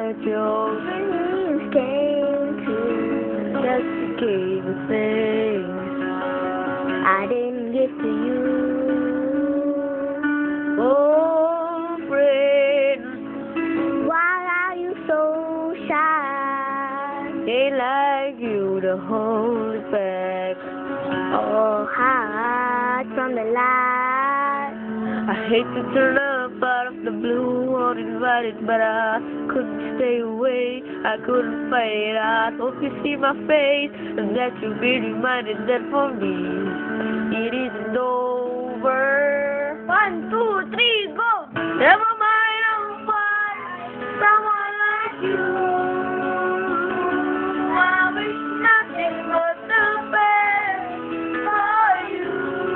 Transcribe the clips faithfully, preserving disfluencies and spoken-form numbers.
that your dreams came true. Just became a thing I didn't give to you. Oh, friend, why are you so shy? Ain't like you to hold it back or hide from the light. I hate to turn up out of the blue uninvited, but I couldn't stay away. I couldn't fight it. I hope you see my face and that you'll be reminded that for me it isn't over. One, two, three, go! Never mind, I'll find someone like you. I wish nothing but the best for you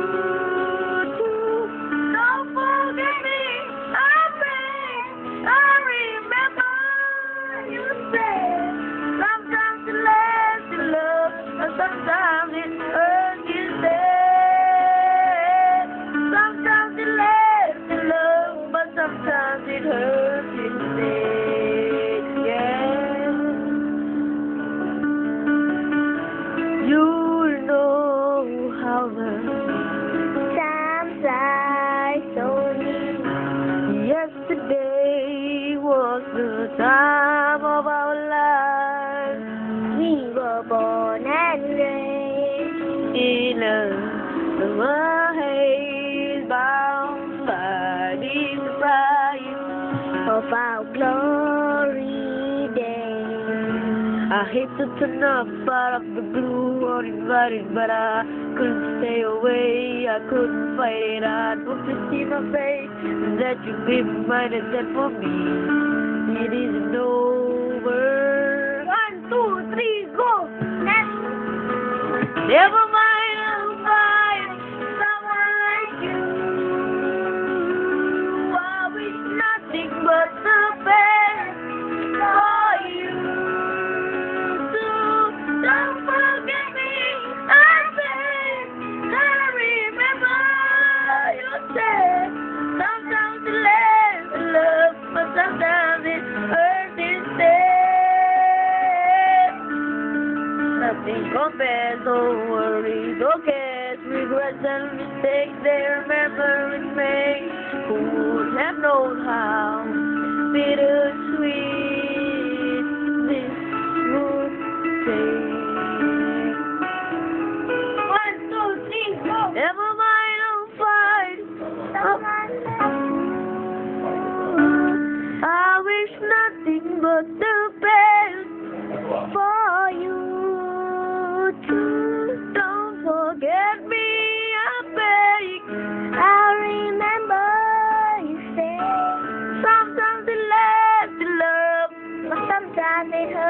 too. Don't forget me, I beg. I remember you said sometimes it lasts in love, and sometimes it hurts instead. Sometimes it lasts in love, but sometimes it hurts instead. Yeah. You know how much times I told you yesterday was the time of our lives. We were born and raised in a summer haze, bound by the surprise of our glory days. I hate to turn up out of the blue uninvited, but I couldn't stay away. I couldn't fight it. I hope to see my face and that you'll be reminded that for me it isn't over. One, two, three, go! Never mind, I'll find someone like you. I wish nothing but the best for you too. Don't forget me, I beg. I remember you said sometimes it lasts in love, but sometimes it hurts instead. Nothing compares, don't worry, don't guess, regrets and mistakes they remember and make. Who would have known how bittersweet this would taste? One, two, three, go! Never mind, I'll find someone like you. I wish nothing but the best for you too. Don't forget me, I beg. I remember you said sometimes it lasts in love, but sometimes it hurts.